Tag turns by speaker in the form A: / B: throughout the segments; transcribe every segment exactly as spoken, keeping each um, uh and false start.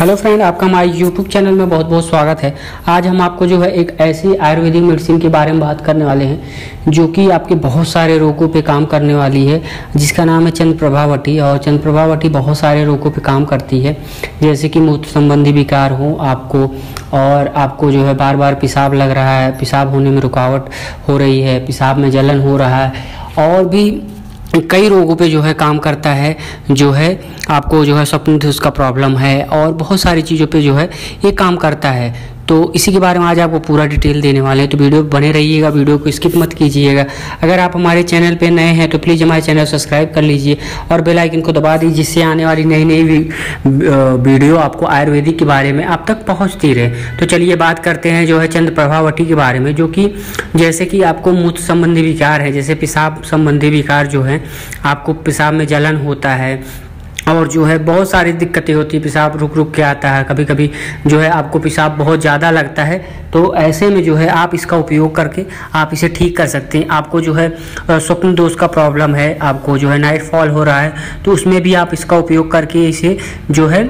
A: Hello friend, आपका हमारे YouTube channel में बहुत बहुत स्वागत है। आज हम आपको जो है एक ऐसी आयुर्वेदिक मेडिसिन के बारे में बात करने वाले हैं जो कि आपके बहुत सारे रोगों पे काम करने वाली है, जिसका नाम है चंद्रप्रभावटी। और चंद्रप्रभावटी बहुत सारे रोगों पे काम करती है, जैसे कि मूत्र संबंधी विकार हो आपको, और आपको जो है बार बार पेशाब लग रहा है, पेशाब होने में रुकावट हो रही है, पेशाब में जलन हो रहा है, और भी कई रोगों पे जो है काम करता है। जो है आपको जो है स्वप्न दोष का प्रॉब्लम है और बहुत सारी चीज़ों पे जो है ये काम करता है। तो इसी के बारे में आज आपको पूरा डिटेल देने वाले हैं, तो वीडियो बने रहिएगा, वीडियो को स्किप मत कीजिएगा। अगर आप हमारे चैनल पे नए हैं तो प्लीज़ हमारे चैनल सब्सक्राइब कर लीजिए और बेल आइकन को दबा दीजिए, जिससे आने वाली नई नई वीडियो आपको आयुर्वेदिक के बारे में आप तक पहुँचती रहे। तो चलिए बात करते हैं जो है चंद्रप्रभावटी के बारे में, जो कि जैसे कि आपको मूत्र संबंधी विकार है, जैसे पेशाब संबंधी विकार जो है, आपको पेशाब में जलन होता है और जो है बहुत सारी दिक्कतें होती है, पेशाब रुक रुक के आता है, कभी कभी जो है आपको पेशाब बहुत ज़्यादा लगता है। तो ऐसे में जो है आप इसका उपयोग करके आप इसे ठीक कर सकते हैं। आपको जो है स्वप्न दोष का प्रॉब्लम है, आपको जो है नाइट फॉल हो रहा है, तो उसमें भी आप इसका उपयोग करके इसे जो है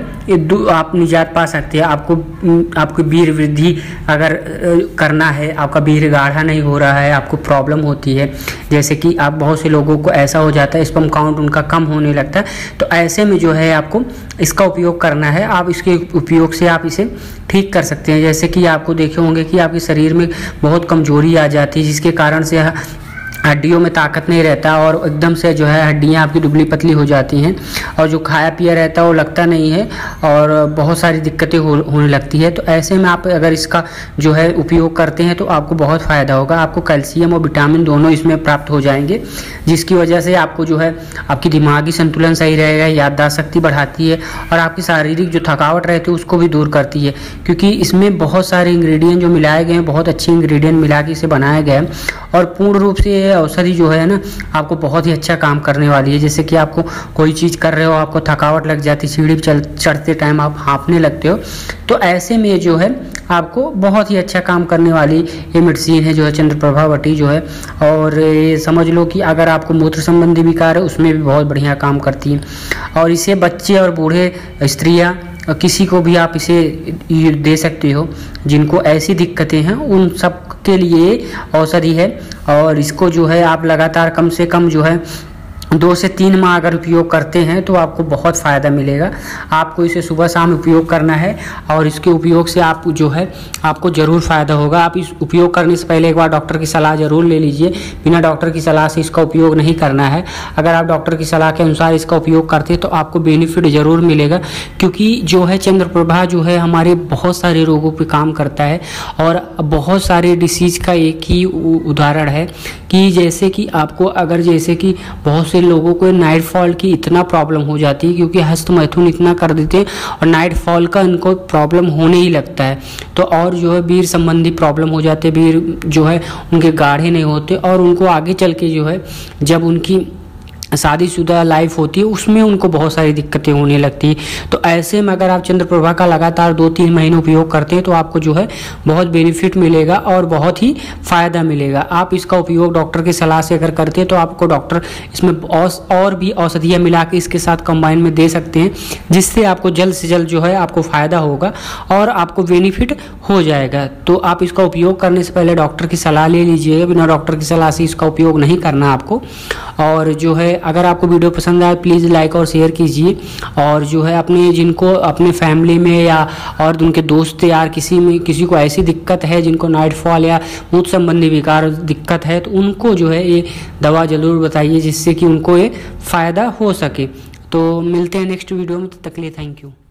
A: आप निजात पा सकते हैं। आपको आपकी वीर वृद्धि अगर करना है, आपका वीर गाढ़ा नहीं हो रहा है, आपको प्रॉब्लम होती है, जैसे कि आप बहुत से लोगों को ऐसा हो जाता है, स्पर्म काउंट उनका कम होने लगता है, तो ऐसे में जो है आपको इसका उपयोग करना है। आप इसके उपयोग से आप इसे ठीक कर सकते हैं। जैसे कि आपको देखे होंगे कि आपके शरीर में बहुत कमजोरी आ जाती है, जिसके कारण से हड्डियों में ताकत नहीं रहता और एकदम से जो है हड्डियां आपकी दुबली पतली हो जाती हैं, और जो खाया पिया रहता है वो लगता नहीं है और बहुत सारी दिक्कतें हो, होने लगती है। तो ऐसे में आप अगर इसका जो है उपयोग करते हैं तो आपको बहुत फ़ायदा होगा। आपको कैल्शियम और विटामिन दोनों इसमें प्राप्त हो जाएंगे, जिसकी वजह से आपको जो है आपकी दिमागी संतुलन सही रहेगा, याददाश्त शक्ति बढ़ाती है और आपकी शारीरिक जो थकावट रहती है उसको भी दूर करती है, क्योंकि इसमें बहुत सारे इंग्रेडिएंट जो मिलाए गए हैं, बहुत अच्छे इंग्रेडिएंट मिला के इसे बनाया गया है। और पूर्ण रूप से औषधि जो है ना आपको बहुत ही अच्छा काम करने वाली है। जैसे कि आपको कोई चीज़ कर रहे हो, आपको थकावट लग जाती, सीढ़ी चल चढ़ते टाइम आप हाँफने लगते हो, तो ऐसे में जो है आपको बहुत ही अच्छा काम करने वाली ये मेडिसिन है जो है चंद्रप्रभावटी जो है। और ये समझ लो कि अगर आपको मूत्र संबंधी विकार है उसमें भी बहुत बढ़िया काम करती है। और इसे बच्चे और बूढ़े, स्त्रियाँ, किसी को भी आप इसे दे सकते हो जिनको ऐसी दिक्कतें हैं, उन सब के लिए औषधि है। और इसको जो है आप लगातार कम से कम जो है दो से तीन माह अगर उपयोग करते हैं तो आपको बहुत फ़ायदा मिलेगा। आपको इसे सुबह शाम उपयोग करना है और इसके उपयोग से आप जो है आपको ज़रूर फ़ायदा होगा। आप इस उपयोग करने से पहले एक बार डॉक्टर की सलाह ज़रूर ले लीजिए। बिना डॉक्टर की सलाह से इसका उपयोग नहीं करना है। अगर आप डॉक्टर की सलाह के अनुसार इसका उपयोग करते हैं तो आपको बेनिफिट ज़रूर मिलेगा, क्योंकि जो है चंद्रप्रभा जो है हमारे बहुत सारे रोगों पर काम करता है। और बहुत सारे डिसीज़ का एक ही उदाहरण है कि जैसे कि आपको अगर जैसे कि बहुत से लोगों को नाइट फॉल की इतना प्रॉब्लम हो जाती है, क्योंकि हस्त मैथुन इतना कर देते हैं और नाइट फॉल का इनको प्रॉब्लम होने ही लगता है। तो और जो है वीर संबंधी प्रॉब्लम हो जाते हैं, वीर जो है उनके गाढ़े नहीं होते और उनको आगे चल के जो है जब उनकी शादीशुदा लाइफ होती है उसमें उनको बहुत सारी दिक्कतें होने लगती हैं। तो ऐसे में अगर आप चंद्रप्रभा का लगातार दो तीन महीने उपयोग करते हैं तो आपको जो है बहुत बेनिफिट मिलेगा और बहुत ही फ़ायदा मिलेगा। आप इसका उपयोग डॉक्टर की सलाह से अगर करते हैं तो आपको डॉक्टर इसमें और भी औषधियाँ मिला के इसके साथ कंबाइन में दे सकते हैं, जिससे आपको जल्द से जल्द जो है आपको फ़ायदा होगा और आपको बेनिफिट हो जाएगा। तो आप इसका उपयोग करने से पहले डॉक्टर की सलाह ले लीजिएगा। बिना डॉक्टर की सलाह से इसका उपयोग नहीं करना आपको। और जो है अगर आपको वीडियो पसंद आए प्लीज़ लाइक और शेयर कीजिए, और जो है अपने जिनको अपने फैमिली में या और उनके दोस्त यार किसी में किसी को ऐसी दिक्कत है जिनको नाइट फॉल या मूत्र संबंधी विकार दिक्कत है, तो उनको जो है ये दवा ज़रूर बताइए, जिससे कि उनको ये फ़ायदा हो सके। तो मिलते हैं नेक्स्ट वीडियो में, तब तक के लिए थैंक यू।